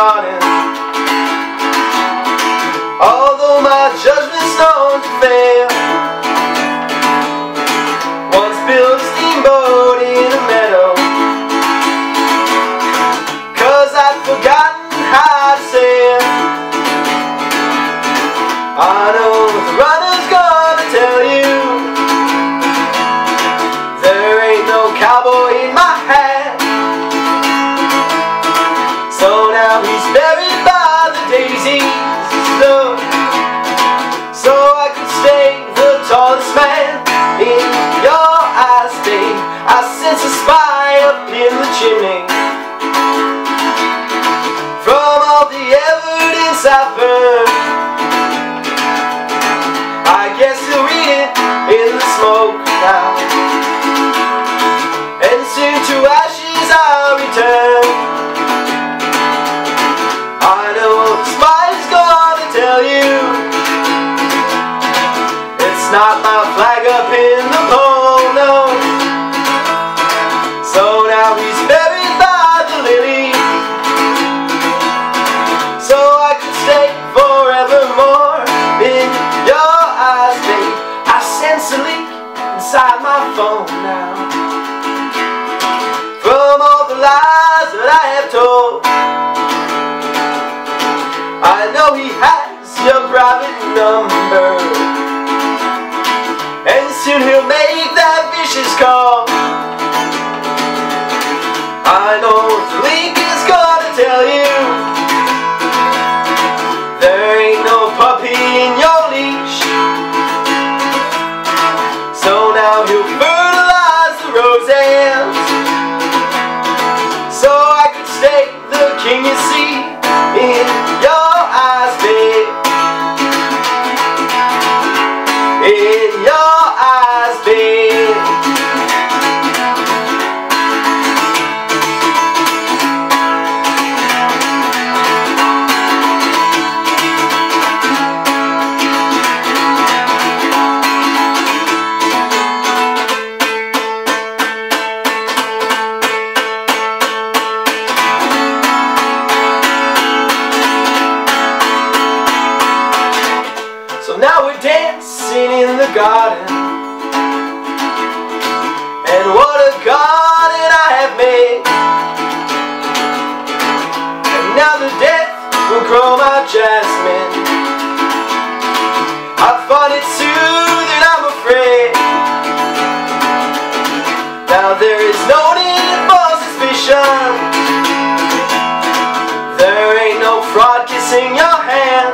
garden. Although my judgment's known to fail, once built a steamboat in a meadow, 'cause I'd forgotten how to sail. I know the runner's gonna tell you there ain't no cowboy in my hat. So now he's buried by the daisies, so I could stay the tallest man in your eyes, babe. I sense a spy up in the chimney. From all the evidence I've heard, I guess you'll read it in the smoke now. And soon to ashes I'll return. I know the spy's gonna tell you it's not my flag up in the pole, no. So now he's buried by the lilies, so I could stay forevermore in your eyes, babe. I sense a leak inside my phone now, from all the lies that I have told. I know he has your private number, and soon he'll make that vicious call. I know the leak is gonna tell you there ain't no puppy in your leash. So now he'll fertilize the roses, so I could stay the king you see in your eyes, babe. In your eyes, babe. So now we're dancing in the garden, and what a garden I have made. And now the death will grow my jasmine. I find it soothing, I'm afraid. Now there is no need for suspicion, there ain't no fraud kissing your hand.